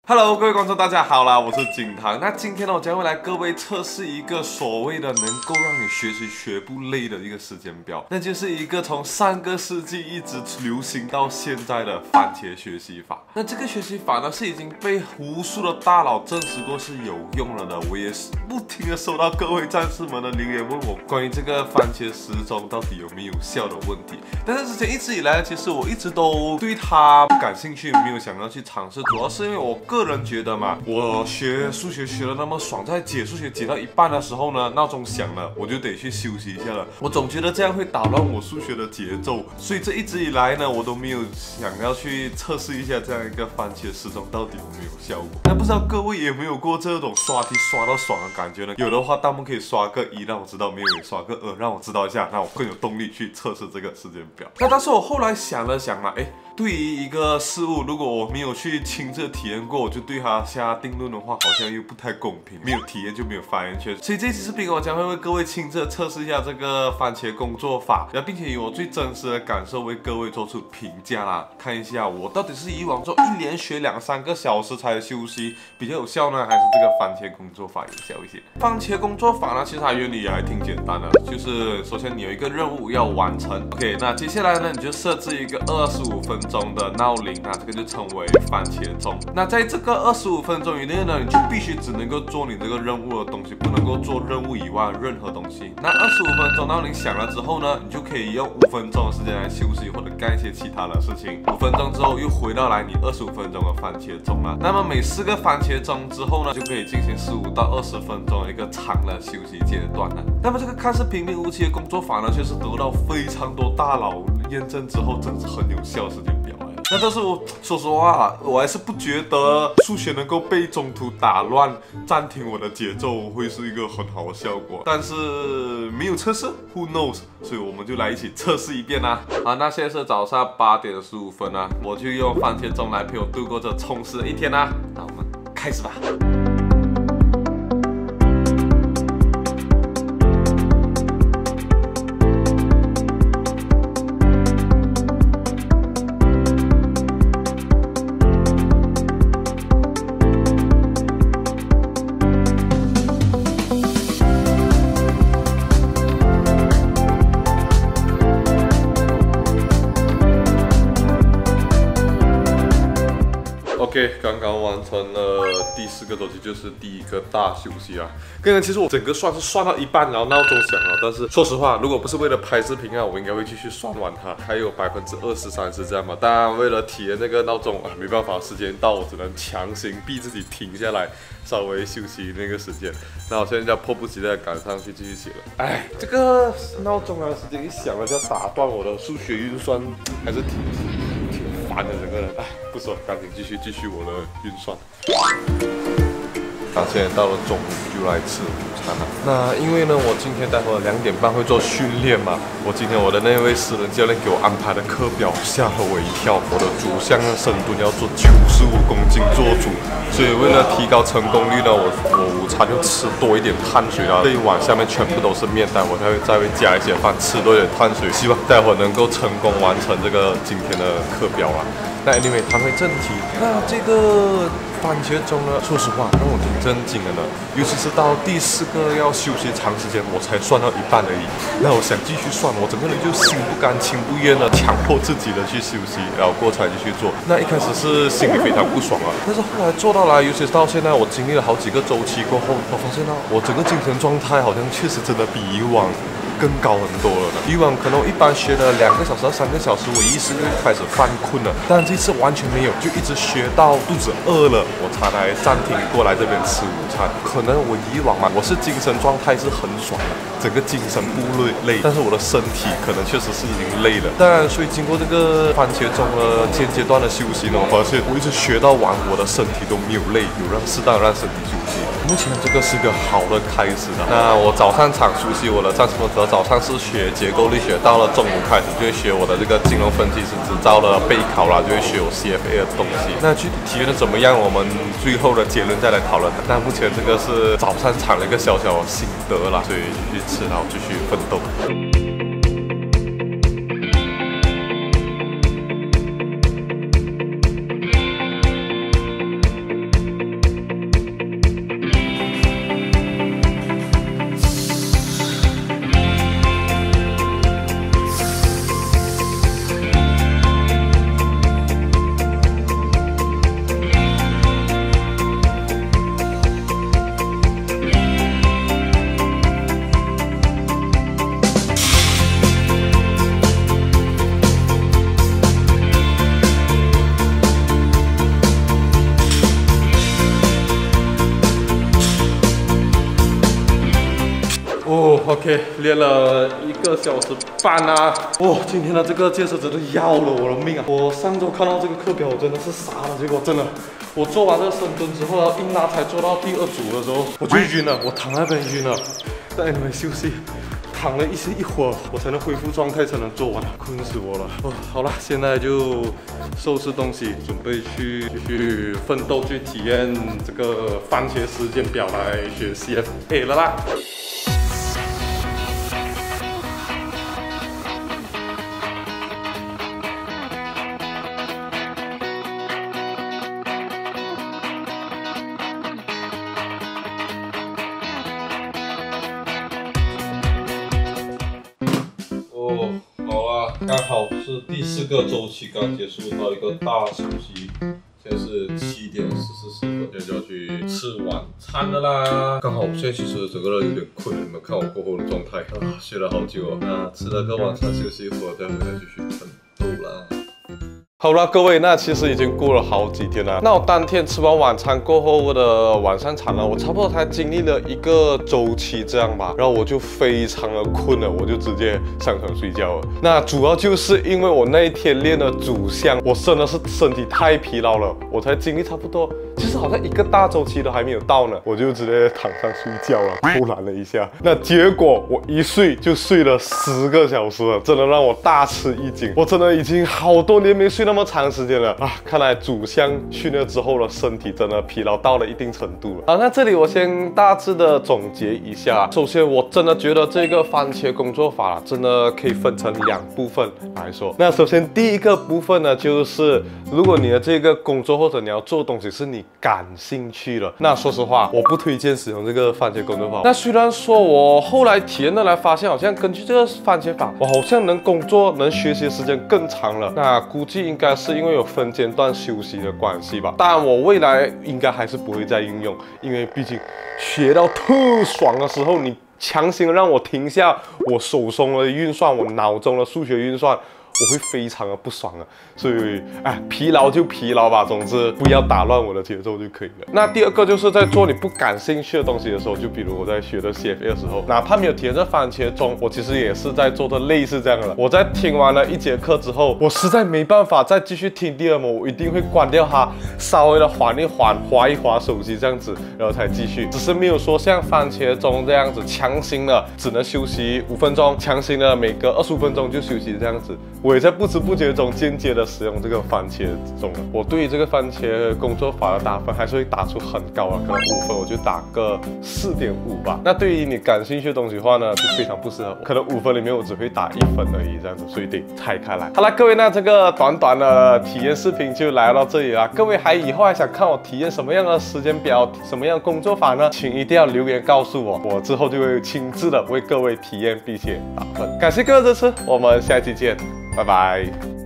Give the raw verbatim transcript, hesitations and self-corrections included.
Hello， 各位观众，大家好啦，我是景堂。那今天呢，我将会来各位测试一个所谓的能够让你学习学不累的一个时间表，那就是一个从上个世纪一直流行到现在的番茄学习法。那这个学习法呢，是已经被无数的大佬证实过是有用了的。我也是不停的收到各位战士们的留言，问我关于这个番茄时钟到底有没有效的问题。但是之前一直以来，其实我一直都对它不感兴趣，没有想要去尝试，主要是因为我个人觉得嘛，我学数学学的那么爽，在解数学解到一半的时候呢，闹钟响了，我就得去休息一下了。我总觉得这样会打乱我数学的节奏，所以这一直以来呢，我都没有想要去测试一下这样一个番茄时钟到底有没有效果。那不知道各位有没有过这种刷题刷到爽的感觉呢？有的话，弹幕可以刷个一让我知道，没有也刷个二让我知道一下，那我更有动力去测试这个时间表。那但是我后来想了想嘛，哎，对于一个事物，如果我没有去亲自体验过，我就对它下定论的话，好像又不太公平。没有体验就没有发言权。所以这期视频我将会为各位亲自测试一下这个番茄工作法，然后并且以我最真实的感受为各位做出评价啦。看一下我到底是以往做一连学两三个小时才休息比较有效呢，还是这个番茄工作法有效一些？番茄工作法呢，其实它原理也还挺简单的，就是首先你有一个任务要完成 ，OK， 那接下来呢，你就设置一个二十五分钟的闹铃，那这个就称为番茄钟。那在这个二十五分钟以内呢，你就必须只能够做你这个任务的东西，不能够做任务以外的任何东西。那二十五分钟闹铃响了之后呢，你就可以用五分钟的时间来休息或者干一些其他的事情。五分钟之后又回到来你二十五分钟的番茄钟了。那么每四个番茄钟之后呢，就可以进行十五到二十分钟一个长的休息阶段了。那么这个看似平平无奇的工作法呢，却是得到非常多大佬验证之后，真是很有效时间表。那但是我说实话，我还是不觉得数学能够被中途打乱、暂停我的节奏会是一个很好的效果。但是没有测试 ，Who knows？ 所以我们就来一起测试一遍啦。好，那现在是早上八点十五分啊，我就用番茄钟来陪我度过这充实的一天啦。那我们开始吧。OK， 刚刚完成了第四个周期，就是第一个大休息啊。刚刚其实我整个算是算到一半，然后闹钟响了。但是说实话，如果不是为了拍视频啊，我应该会继续算完它，还有百分之二十三是这样嘛。当然，为了体验那个闹钟啊，没办法，时间到，我只能强行逼自己停下来，稍微休息那个时间。那我现在迫不及待赶上去继续写了。哎，这个闹钟啊，时间一响了就要打断我的数学运算，还是挺挺烦的，整个人。哎，不说，赶紧继续继续我的运算。那现在到了中午就来吃午餐了。那因为呢，我今天待会两点半会做训练嘛，我今天我的那位私人教练给我安排的课表吓了我一跳。我的主项深蹲要做九十五公斤做主，所以为了提高成功率呢，我我午餐就吃多一点碳水啦。这一碗下面全部都是面，待会再会再会加一些饭，吃多一点碳水，希望待会能够成功完成这个今天的课表啊。那 anyway， 谈回正题，那这个番茄钟呢，说实话让我挺震惊的呢，尤其是到第四个要休息长时间，我才算到一半而已。那我想继续算，我整个人就心不甘情不愿的强迫自己的去休息，然后过才继续做。那一开始是心里非常不爽啊，但是后来做到来，尤其是到现在，我经历了好几个周期过后，我发现到我整个精神状态好像确实真的比以往更高很多了呢。以往可能我一般学了两个小时到三个小时，我一时就开始犯困了，但这次完全没有，就一直学到肚子饿了，我才来暂停过来这边吃午餐。可能我以往嘛，我是精神状态是很爽的，整个精神不累，但是我的身体可能确实是已经累了。当然，所以经过这个番茄钟的间阶段的休息呢，我发现我一直学到完，我的身体都没有累，有让适当让身体休息。目前这个是个好的开始的。那我早上场熟悉我的战士们，早上是学结构力学，到了中午开始就会学我的这个金融分析师执照的备考啦，就会学我 C F A 的东西。那具体体验的怎么样，我们最后的结论再来讨论。那目前这个是早上场的一个小小的心得啦，所以继续吃，然后继续奋斗。 OK， 练了一个小时半啊！哇，今天的这个健身真的要了我的命啊！我上周看到这个课表，我真的是傻了。结果真的，我做完这个深蹲之后，硬拉才做到第二组的时候，我就晕了，我躺那边晕了，在那边休息。 躺了一些一会儿，我才能恢复状态，才能做完，困死我了。哦，好了，现在就收拾东西，准备去继续奋斗，去体验这个番茄时间表来学 C F A 了啦。 哦，好啦，刚好是第四个周期刚结束，到一个大休息。现在是七点四十四分，现在就要去吃晚餐的啦。刚好我现在其实整个人有点困，你们看我过后的状态啊，睡了好久哦。那吃了个晚餐，休息一会儿，待会再继续奋斗啦。 好了，各位，那其实已经过了好几天了。那我当天吃完晚餐过后，我的晚上场呢，我差不多才经历了一个周期这样吧，然后我就非常的困了，我就直接上床睡觉了。那主要就是因为我那一天练了主项，我真的是身体太疲劳了，我才经历差不多，其实好像一个大周期都还没有到呢，我就直接躺上睡觉了，偷懒了一下。那结果我一睡就睡了十个小时了，真的让我大吃一惊。我真的已经好多年没睡 那么长时间了啊！看来主项训练之后的身体真的疲劳到了一定程度了。好，那这里我先大致的总结一下。首先，我真的觉得这个番茄工作法真的可以分成两部分来说。那首先第一个部分呢，就是如果你的这个工作或者你要做东西是你感兴趣的，那说实话，我不推荐使用这个番茄工作法。那虽然说我后来体验的来发现，好像根据这个番茄法，我好像能工作、能学习的时间更长了。那估计应该 应该是因为有分间段休息的关系吧，当然我未来应该还是不会再运用，因为毕竟学到特爽的时候，你强行让我停下我手中的运算，我脑中的数学运算，我会非常的不爽啊。所以，哎，疲劳就疲劳吧，总之不要打乱我的节奏就可以了。那第二个就是在做你不感兴趣的东西的时候，就比如我在学的 C F A 的时候，哪怕没有体验这番茄钟，我其实也是在做的类似这样的。我在听完了一节课之后，我实在没办法再继续听第二幕，我一定会关掉它，稍微的缓一缓，滑一滑手机这样子，然后才继续。只是没有说像番茄钟这样子强行的只能休息五分钟，强行的每隔二十五分钟就休息这样子。我也在不知不觉中间接的使用这个番茄钟了。我对于这个番茄工作法的打分还是会打出很高啊，可能五分我就打个四点五吧。那对于你感兴趣的东西的话呢，就非常不适合我，可能五分里面我只会打一分而已，这样子，所以得拆开来。好了，各位，那这个短短的体验视频就来到这里了。各位还以后还想看我体验什么样的时间表、什么样的工作法呢？请一定要留言告诉我，我之后就会亲自的为各位体验并且打分。感谢各位支持，我们下期见。拜拜。